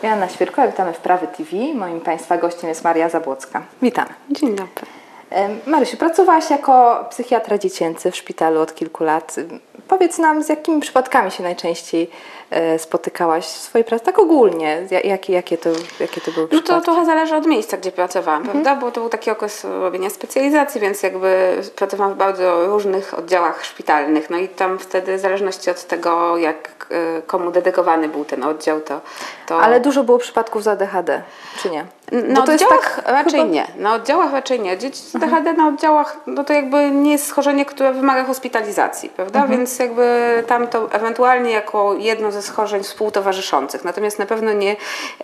Joanna Świerkowa, witamy w Prawy TV. Moim Państwa gościem jest Maria Zabłocka. Witamy. Dzień dobry. Marysiu, pracowałaś jako psychiatra dziecięcy w szpitalu od kilku lat. Powiedz nam, z jakimi przypadkami się najczęściej spotykałaś w swojej pracy, tak ogólnie, jakie to były przypadki? No to trochę zależy od miejsca, gdzie pracowałam, prawda? Bo to był taki okres robienia specjalizacji, więc jakby pracowałam w bardzo różnych oddziałach szpitalnych. No i tam wtedy w zależności od tego, komu dedykowany był ten oddział, to... Ale dużo było przypadków z ADHD, czy nie? Na oddziałach raczej nie. Na oddziałach raczej nie. Dzieci z ADHD na oddziałach, no to jakby nie jest schorzenie, które wymaga hospitalizacji, prawda? Więc jakby tam to ewentualnie jako jedno ze schorzeń współtowarzyszących. Natomiast na pewno nie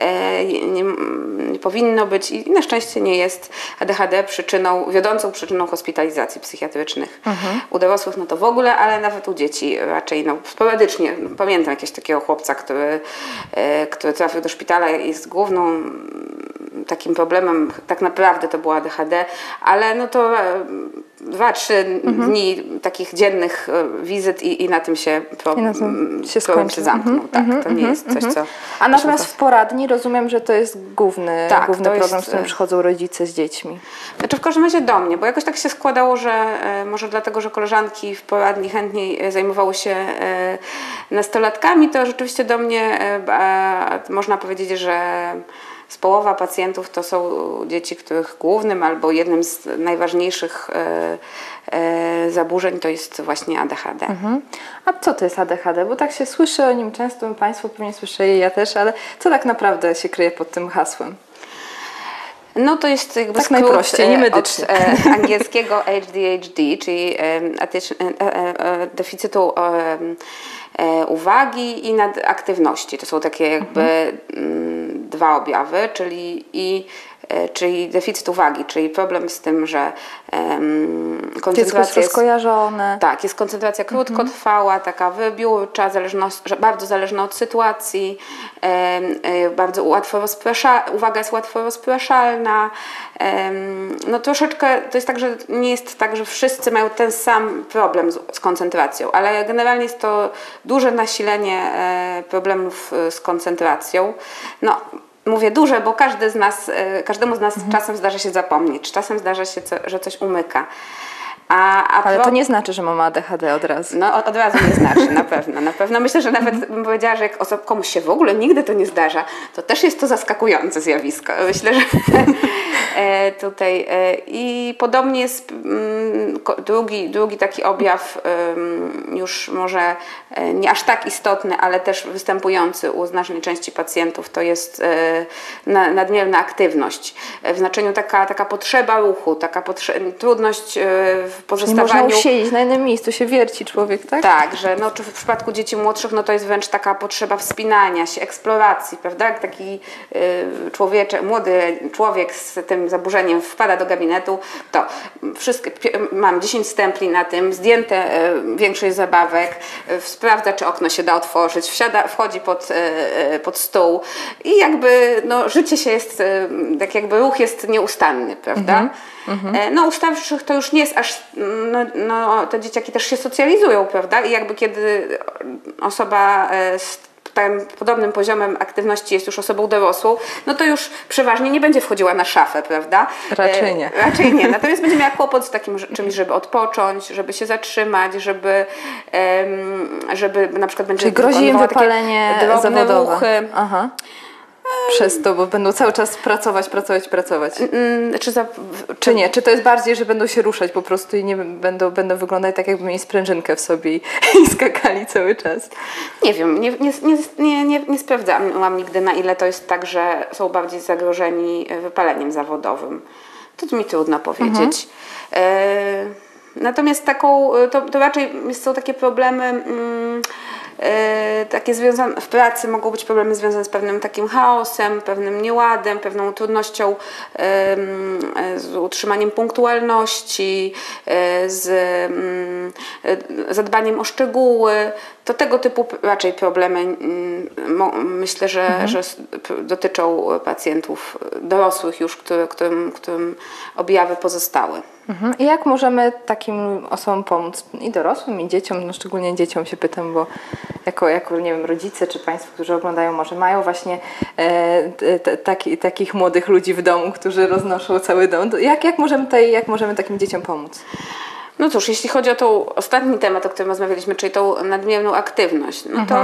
powinno być i na szczęście nie jest ADHD wiodącą przyczyną hospitalizacji psychiatrycznych. U dorosłych no to w ogóle, ale nawet u dzieci raczej sporadycznie. Pamiętam jakiegoś takiego chłopca, który trafił do szpitala i jest główną takim problemem, tak naprawdę to było ADHD, ale no to 2-3 dni takich dziennych wizyt i na tym się problem się zamknął. Tak, to nie jest coś, co... A natomiast w poradni rozumiem, że to jest główny problem, z którym przychodzą rodzice z dziećmi. Znaczy w każdym razie do mnie, bo jakoś tak się składało, że może dlatego, że koleżanki w poradni chętniej zajmowały się nastolatkami, to rzeczywiście do mnie można powiedzieć, że z połowa pacjentów to są dzieci, których głównym albo jednym z najważniejszych zaburzeń to jest właśnie ADHD. A co to jest ADHD? Bo tak się słyszy o nim często, Państwo pewnie słyszeli, ja też, ale co tak naprawdę się kryje pod tym hasłem? No to jest jakby tak skrót najprościej, niemedycznie. od angielskiego ADHD, czyli deficytu uwagi i nadaktywności. To są takie jakby dwa objawy, czyli deficyt uwagi, czyli problem z tym, że koncentracja jest rozkojarzone. Tak, jest koncentracja krótkotrwała, taka wybiórcza, bardzo zależna od sytuacji, bardzo uwaga jest łatwo rozpraszalna. No troszeczkę to jest tak, że nie jest tak, że wszyscy mają ten sam problem z koncentracją, ale generalnie jest to duże nasilenie problemów z koncentracją. No, mówię duże, bo każdemu z nas czasem zdarza się zapomnieć, czasem zdarza się, że coś umyka. Ale to nie znaczy, że mamy ADHD od razu. No od razu nie znaczy, na pewno. Myślę, że nawet bym powiedziała, że jak komuś się w ogóle nigdy to nie zdarza, to też jest to zaskakujące zjawisko. Myślę, że tutaj i podobnie jest drugi taki objaw, już może nie aż tak istotny, ale też występujący u znacznej części pacjentów, to jest nadmierna aktywność. W znaczeniu taka potrzeba ruchu, trudność w pozostawaniu. Nie można usiedzieć na jednym miejscu, się wierci człowiek, tak? Tak, że czy w przypadku dzieci młodszych, no to jest wręcz taka potrzeba wspinania się, eksploracji, prawda? Jak taki młody człowiek z tym zaburzeniem wpada do gabinetu, to mam 10 stempli na tym, zdjęte większość zabawek, sprawdza, czy okno się da otworzyć, wchodzi pod stół i jakby życie się jest, tak jakby ruch jest nieustanny, prawda? No u starszych to już nie jest aż, te dzieciaki też się socjalizują, prawda? I jakby kiedy osoba z tym podobnym poziomem aktywności jest już osobą dorosłą, no to już przeważnie nie będzie wchodziła na szafę, prawda? Raczej nie. Raczej nie. Natomiast będzie miała kłopot z takim czymś, żeby odpocząć, żeby się zatrzymać, żeby na przykład będzie czyli grozi im wypalenie drobne zawodowe. ruchy. Aha. Przez to, bo będą cały czas pracować. Czy nie? Czy to jest bardziej, że będą się ruszać po prostu i nie będą wyglądać tak, jakby mieli sprężynkę w sobie i skakali cały czas? Nie wiem, nie sprawdzałam nigdy, na ile to jest tak, że są bardziej zagrożeni wypaleniem zawodowym. To mi trudno powiedzieć. Natomiast to raczej są takie problemy takie związane w pracy, mogą być problemy związane z pewnym takim chaosem, pewnym nieładem, pewną trudnością z utrzymaniem punktualności, z zadbaniem o szczegóły. To tego typu raczej problemy myślę, że dotyczą pacjentów dorosłych już, którym objawy pozostały. I jak możemy takim osobom pomóc? I dorosłym, i dzieciom, no szczególnie dzieciom się pytam, bo jako nie wiem, rodzice czy Państwo, którzy oglądają, może mają właśnie takich młodych ludzi w domu, którzy roznoszą cały dom. Jak możemy takim dzieciom pomóc? No cóż, jeśli chodzi o ten ostatni temat, o którym rozmawialiśmy, czyli tą nadmierną aktywność, no to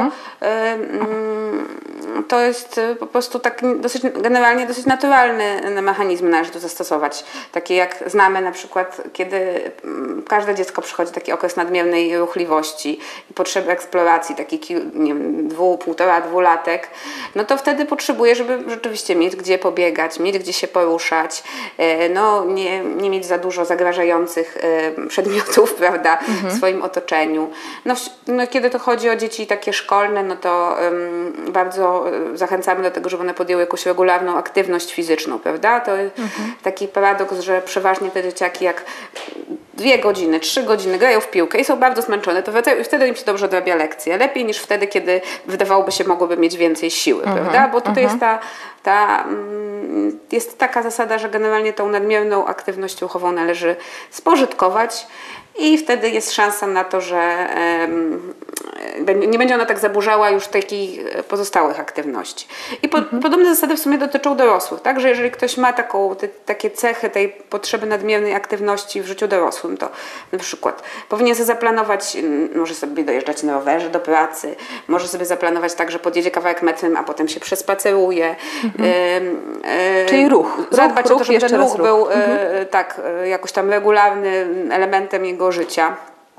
to jest po prostu taki generalnie dosyć naturalny mechanizm należy tu zastosować. Takie jak znamy na przykład, kiedy każde dziecko przychodzi taki okres nadmiernej ruchliwości i potrzeby eksploracji, taki nie wiem, 1,5–2 latek, no to wtedy potrzebuje, żeby rzeczywiście mieć gdzie pobiegać, mieć gdzie się poruszać, no nie mieć za dużo zagrażających przedmiotów, prawda, w swoim otoczeniu. No, kiedy to chodzi o dzieci takie szkolne, no to bardzo zachęcamy do tego, żeby one podjęły jakąś regularną aktywność fizyczną, prawda? To jest taki paradoks, że przeważnie te dzieciaki jak 2 godziny, 3 godziny grają w piłkę i są bardzo zmęczone, to wtedy im się dobrze odrabia lekcje. Lepiej niż wtedy, kiedy wydawałoby się mogłoby mieć więcej siły, prawda? Bo tutaj jest taka zasada, że generalnie tą nadmierną aktywność ruchową należy spożytkować i wtedy jest szansa na to, że nie będzie ona tak zaburzała już takich pozostałych aktywności. I podobne zasady w sumie dotyczą dorosłych, tak? Że jeżeli ktoś ma takie cechy tej potrzeby nadmiernej aktywności w życiu dorosłym, to na przykład powinien sobie zaplanować, może sobie dojeżdżać na rowerze do pracy, może sobie zaplanować tak, że podjedzie kawałek metrem, a potem się przespaceruje. Czyli ruch. Zadbać o to, żeby ten ruch był jakoś tam regularnym elementem jego życia.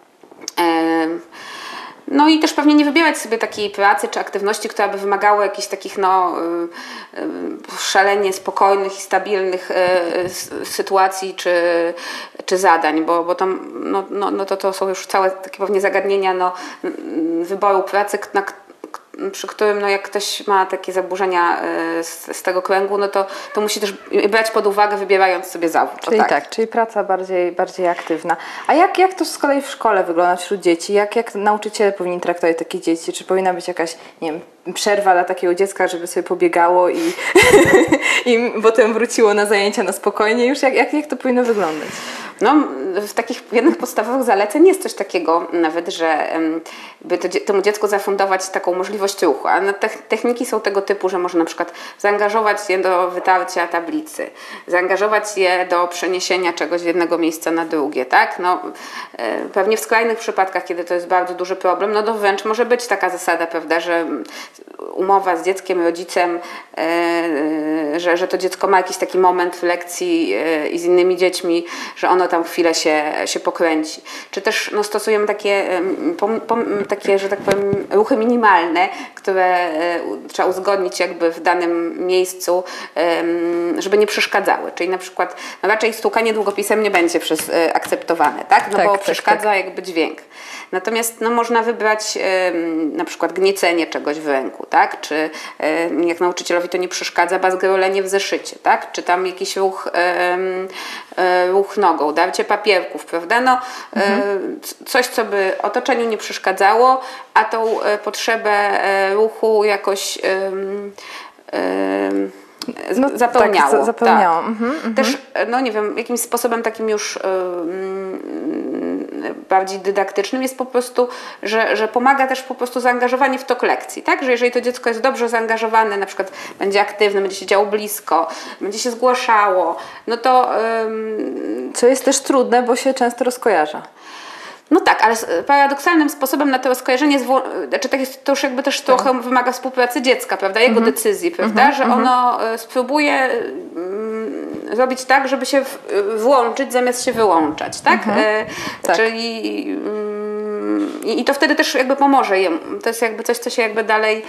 No i też pewnie nie wybierać sobie takiej pracy czy aktywności, która by wymagała jakichś takich szalenie spokojnych i stabilnych sytuacji czy zadań, bo tam to są już całe takie pewnie zagadnienia wyboru pracy, przy którym jak ktoś ma takie zaburzenia z tego kręgu, no to musi też brać pod uwagę, wybierając sobie zawód. Czyli praca bardziej aktywna. A jak to z kolei w szkole wygląda wśród dzieci? Jak nauczyciele powinni traktować takie dzieci? Czy powinna być jakaś, nie wiem, przerwa dla takiego dziecka, żeby sobie pobiegało i potem wróciło na zajęcia na spokojnie już? Jak to powinno wyglądać? No, w takich jednych podstawowych zaleceń jest coś takiego nawet, że by temu dziecku zafundować taką możliwość ruchu. A techniki są tego typu, że można na przykład zaangażować je do wytarcia tablicy, zaangażować je do przeniesienia czegoś z jednego miejsca na drugie, tak? Pewnie w skrajnych przypadkach, kiedy to jest bardzo duży problem, to wręcz może być taka zasada, prawda, że umowa z dzieckiem, rodzicem, że to dziecko ma jakiś taki moment w lekcji i z innymi dziećmi, że ono tam chwilę się pokręci. Czy też stosujemy takie, że tak powiem, ruchy minimalne, które trzeba uzgodnić jakby w danym miejscu, żeby nie przeszkadzały. Czyli na przykład raczej stukanie długopisem nie będzie akceptowane, tak? Bo przeszkadza jakby dźwięk. Natomiast można wybrać na przykład gniecenie czegoś w ręku, tak? Czy jak nauczycielowi to nie przeszkadza, bazgrolenie w zeszycie, tak? Czy tam jakiś ruch nogą, darcie papierków, prawda? Coś, co by otoczeniu nie przeszkadzało, a tą potrzebę ruchu jakoś zapełniało. Zapełniało. Tak. Też, nie wiem, jakimś sposobem takim już bardziej dydaktycznym jest po prostu, że pomaga też po prostu zaangażowanie w tok lekcji, tak? Że jeżeli to dziecko jest dobrze zaangażowane, na przykład będzie aktywne, będzie siedziało blisko, będzie się zgłaszało, to... Co jest też trudne, bo się często rozkojarza. No tak, ale paradoksalnym sposobem na to rozkojarzenie to już jakby też trochę wymaga współpracy dziecka, prawda? Jego decyzji, prawda? Że ono spróbuje zrobić tak, żeby się włączyć zamiast się wyłączać, tak? Tak. Czyli i to wtedy też jakby pomoże jemu. To jest jakby coś, co się jakby dalej,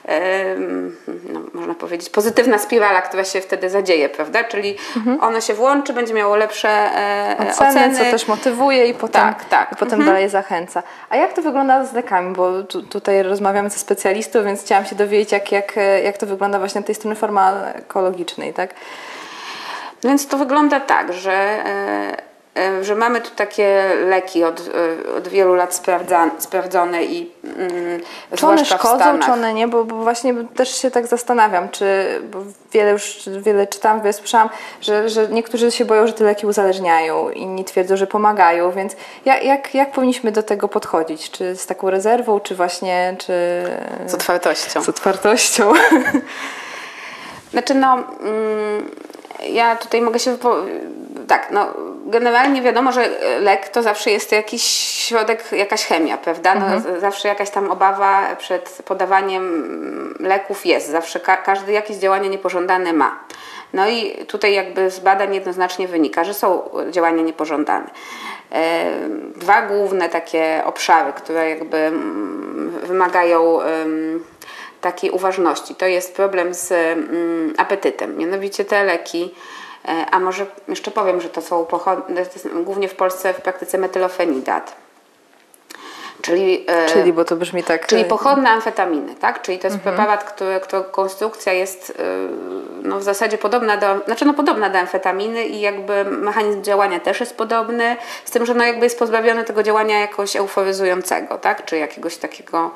można powiedzieć, pozytywna spirala, która się wtedy zadzieje, prawda? Czyli ono się włączy, będzie miało lepsze oceny. Co też motywuje i potem dalej zachęca. A jak to wygląda z lekami? Bo tutaj rozmawiamy ze specjalistą, więc chciałam się dowiedzieć, jak to wygląda właśnie na tej strony farmakologicznej, tak? Więc to wygląda tak, że że mamy tu takie leki od wielu lat sprawdzone i czy one zwłaszcza w szkodzą, Stanach. czy one nie, bo właśnie też się tak zastanawiam, bo wiele czytałam, wiele słyszałam, że niektórzy się boją, że te leki uzależniają, inni twierdzą, że pomagają, więc jak powinniśmy do tego podchodzić? Czy z taką rezerwą, czy właśnie, Z otwartością. Z otwartością. Znaczy ja tutaj mogę się tak, generalnie wiadomo, że lek to zawsze jest jakiś środek, jakaś chemia, prawda? Zawsze jakaś tam obawa przed podawaniem leków jest, zawsze każdy jakieś działanie niepożądane ma. No i tutaj jakby z badań jednoznacznie wynika, że są działania niepożądane. Dwa główne takie obszary, które jakby wymagają takiej uważności. To jest problem z apetytem. Mianowicie te leki, a może jeszcze powiem, że to są głównie w Polsce w praktyce metylofenidat. Czyli bo to brzmi tak... Czyli pochodne amfetaminy, tak? Czyli to jest preparat, którego konstrukcja jest w zasadzie podobna do amfetaminy i jakby mechanizm działania też jest podobny, z tym, że jakby jest pozbawiony tego działania jakoś euforyzującego, tak? Czy jakiegoś takiego...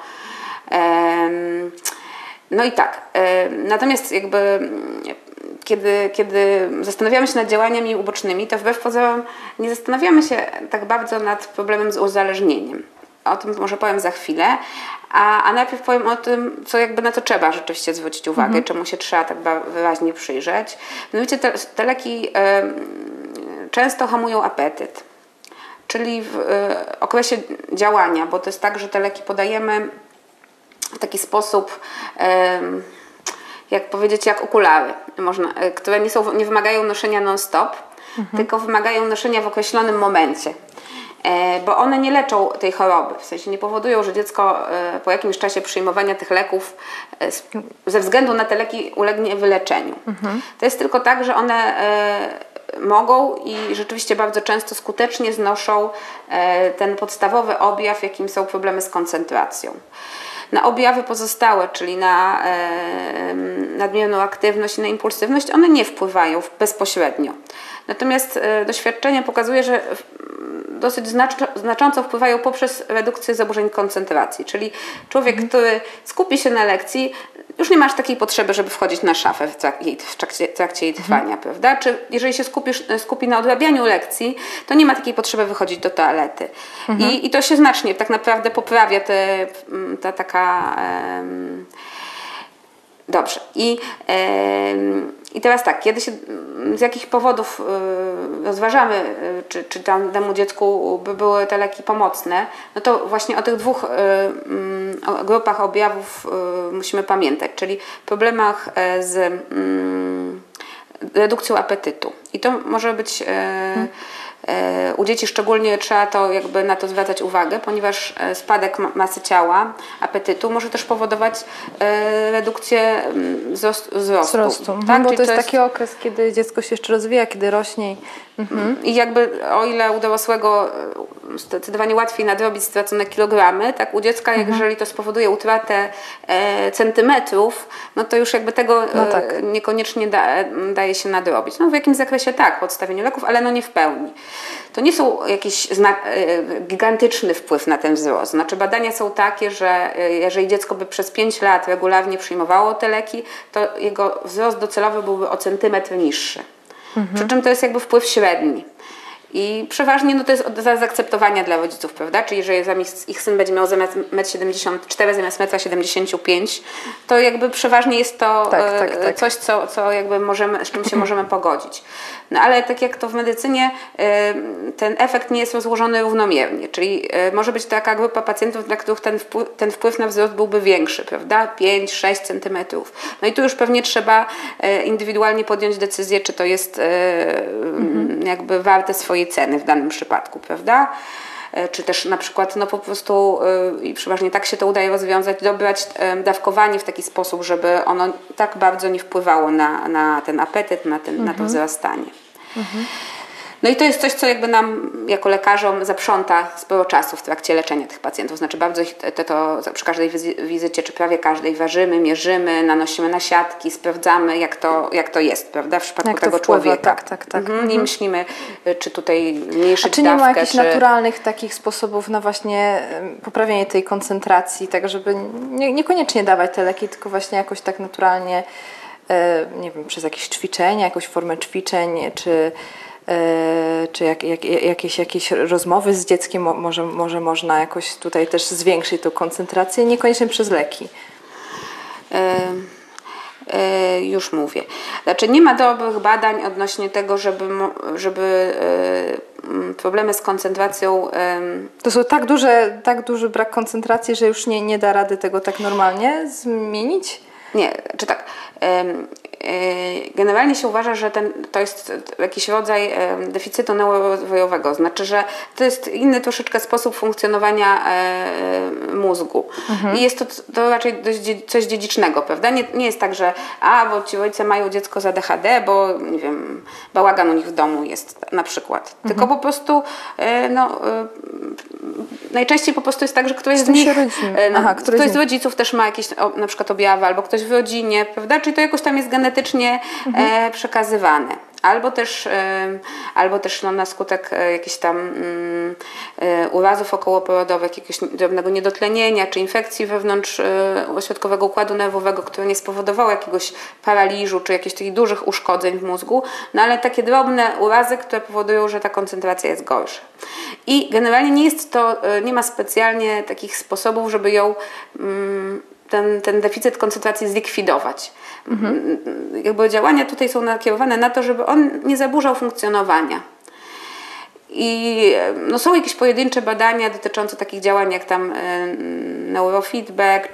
No i tak, natomiast jakby kiedy zastanawiamy się nad działaniami ubocznymi, to wbrew pozorom nie zastanawiamy się tak bardzo nad problemem z uzależnieniem. O tym może powiem za chwilę, a najpierw powiem o tym, na co trzeba rzeczywiście zwrócić uwagę, czemu się trzeba tak wyraźnie przyjrzeć. Mianowicie te leki często hamują apetyt, czyli w okresie działania, bo to jest tak, że te leki podajemy w taki sposób, jak powiedzieć, jak okulary, które nie wymagają noszenia non-stop, tylko wymagają noszenia w określonym momencie. Bo one nie leczą tej choroby, w sensie nie powodują, że dziecko po jakimś czasie przyjmowania tych leków ze względu na te leki ulegnie wyleczeniu. To jest tylko tak, że one mogą i rzeczywiście bardzo często skutecznie znoszą ten podstawowy objaw, jakim są problemy z koncentracją. Na objawy pozostałe, czyli na nadmierną aktywność i na impulsywność, one nie wpływają bezpośrednio. Natomiast doświadczenie pokazuje, że dosyć znacząco wpływają poprzez redukcję zaburzeń koncentracji. Czyli człowiek, który skupi się na lekcji, już nie masz takiej potrzeby, żeby wchodzić na szafę w trakcie jej trwania, prawda? Czy jeżeli się skupi na odrabianiu lekcji, to nie ma takiej potrzeby wychodzić do toalety. I to się znacznie tak naprawdę poprawia ta taka... Dobrze. I teraz tak, kiedy się z jakich powodów rozważamy, czy temu dziecku by były te leki pomocne, no to właśnie o tych dwóch grupach objawów musimy pamiętać, czyli problemach z redukcją apetytu. I to może być u dzieci szczególnie trzeba na to zwracać uwagę, ponieważ spadek masy ciała, apetytu może też powodować redukcję wzrostu. Tak? Bo to jest taki okres, kiedy dziecko się jeszcze rozwija, kiedy rośnie. I jakby o ile u dorosłego zdecydowanie łatwiej nadrobić stracone kilogramy, tak u dziecka, jeżeli to spowoduje utratę centymetrów, no to już jakby tego niekoniecznie daje się nadrobić. W jakimś zakresie tak, po odstawieniu leków, ale nie w pełni. To nie są jakiś gigantyczny wpływ na ten wzrost. Znaczy badania są takie, że jeżeli dziecko by przez 5 lat regularnie przyjmowało te leki, to jego wzrost docelowy byłby o centymetr niższy. Przy czym to jest jakby wpływ średni. I przeważnie to jest za zaakceptowania dla rodziców, prawda? Czyli jeżeli ich syn będzie miał zamiast 1,74 m zamiast 1,75 m, to jakby przeważnie jest to coś, co jakby z czym się możemy pogodzić. No ale tak jak to w medycynie, ten efekt nie jest rozłożony równomiernie, czyli może być taka grupa pacjentów, dla których ten wpływ na wzrost byłby większy, prawda? 5-6 cm. No i tu już pewnie trzeba indywidualnie podjąć decyzję, czy to jest jakby warte swojej ceny w danym przypadku, prawda? Czy też na przykład po prostu, i przeważnie tak się to udaje rozwiązać, dobrać dawkowanie w taki sposób, żeby ono tak bardzo nie wpływało na ten apetyt, na to wzrastanie. No i to jest coś, co jakby nam jako lekarzom zaprząta sporo czasu w trakcie leczenia tych pacjentów. Znaczy bardzo ich to przy każdej wizycie, czy prawie każdej ważymy, mierzymy, nanosimy na siatki, sprawdzamy jak to jest, prawda, w przypadku tego człowieka. Tak. I myślimy, czy tutaj mniejszyć A czy nie dawkę, ma jakichś naturalnych takich sposobów na właśnie poprawienie tej koncentracji, tak żeby niekoniecznie dawać te leki, tylko właśnie jakoś tak naturalnie, nie wiem, przez jakieś ćwiczenia, jakąś formę ćwiczeń, czy jakieś rozmowy z dzieckiem, może można jakoś tutaj też zwiększyć tą koncentrację, niekoniecznie przez leki. Już mówię. Znaczy nie ma dobrych badań odnośnie tego, żeby problemy z koncentracją... To są tak duży brak koncentracji, że już nie da rady tego tak normalnie zmienić? Nie, czy tak. Generalnie się uważa, że to jest jakiś rodzaj deficytu neurorozwojowego. Znaczy, że to jest inny troszeczkę sposób funkcjonowania mózgu. I jest to raczej coś dziedzicznego, prawda? Nie jest tak, że bo ci rodzice mają dziecko z ADHD, bo nie wiem, bałagan u nich w domu jest na przykład. Tylko po prostu najczęściej po prostu jest tak, że któryś z nich, któryś z rodziców też ma jakieś na przykład objawy, albo ktoś w rodzinie, prawda? Czyli to jakoś tam jest genetycznie przekazywane. Albo też na skutek jakichś tam urazów okołoporodowych, jakiegoś drobnego niedotlenienia czy infekcji wewnątrz ośrodkowego układu nerwowego, które nie spowodowało jakiegoś paraliżu czy jakichś takich dużych uszkodzeń w mózgu, no ale takie drobne urazy, które powodują, że ta koncentracja jest gorsza. I generalnie nie ma specjalnie takich sposobów, żeby ją ten deficyt koncentracji zlikwidować. Jakby działania tutaj są nakierowane na to, żeby on nie zaburzał funkcjonowania. I są jakieś pojedyncze badania dotyczące takich działań jak tam neurofeedback,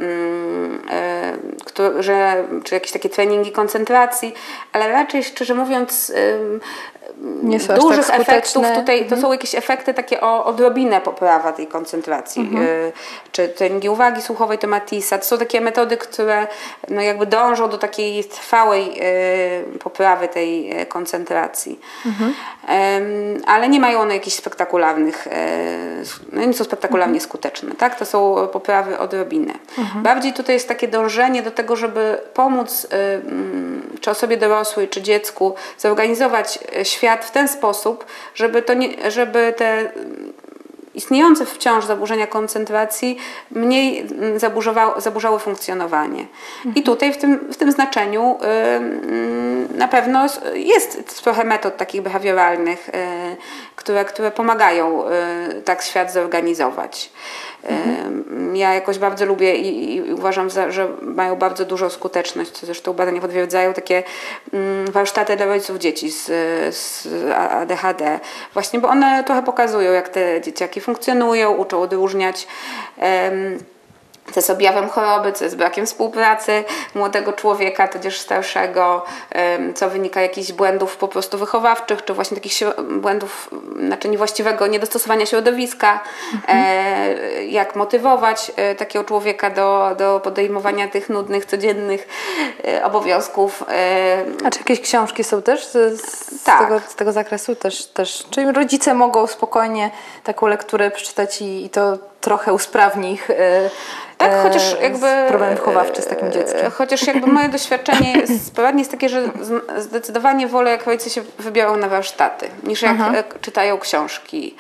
czy jakieś takie treningi koncentracji, ale raczej szczerze mówiąc dużych tak efektów tutaj, to są jakieś efekty takie o odrobinę poprawa tej koncentracji, czy treningi uwagi słuchowej, to Matisa, to są takie metody, które jakby dążą do takiej trwałej poprawy tej koncentracji, ale nie mają one jakichś spektakularnych, nie są spektakularnie skuteczne, tak? To są poprawy odrobinę. Bardziej tutaj jest takie dążenie do tego, żeby pomóc czy osobie dorosłej, czy dziecku zorganizować świat w ten sposób, żeby te istniejące wciąż zaburzenia koncentracji mniej zaburzały funkcjonowanie. I tutaj w tym znaczeniu na pewno jest trochę metod takich behawioralnych, które pomagają tak świat zorganizować. Ja jakoś bardzo lubię i uważam, że mają bardzo dużą skuteczność, co zresztą badania potwierdzają, takie warsztaty dla rodziców dzieci z ADHD. Właśnie, bo one trochę pokazują, jak te dzieciaki funkcjonują, uczą odróżniać co jest objawem choroby, co jest brakiem współpracy młodego człowieka, tudzież starszego, co wynika jakichś błędów po prostu wychowawczych, czy właśnie takich błędów, znaczy niewłaściwego niedostosowania środowiska, jak motywować takiego człowieka do podejmowania tych nudnych, codziennych obowiązków. A czy jakieś książki są też z tego zakresu? Też? Czyli rodzice mogą spokojnie taką lekturę przeczytać i to trochę usprawni ich chociaż jakby problem wychowawczy z takim dzieckiem. Chociaż jakby moje doświadczenie jest takie, że zdecydowanie wolę, jak rodzice się wybiorą na warsztaty, niż jak czytają książki.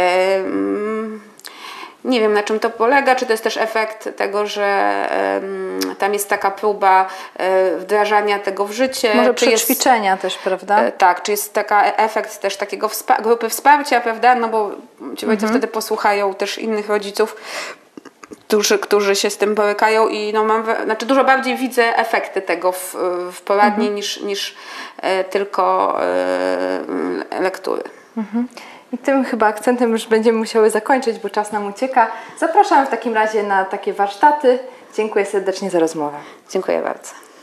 Nie wiem, na czym to polega, czy to jest też efekt tego, że tam jest taka próba wdrażania tego w życie. Może przećwiczenia też, prawda? Tak, czy jest taki efekt też takiego grupy wsparcia, prawda? No bo ci rodzice wtedy posłuchają też innych rodziców, którzy się z tym borykają i znaczy dużo bardziej widzę efekty tego w poradni niż tylko lektury. I tym chyba akcentem już będziemy musiały zakończyć, bo czas nam ucieka. Zapraszam w takim razie na takie warsztaty. Dziękuję serdecznie za rozmowę. Dziękuję bardzo.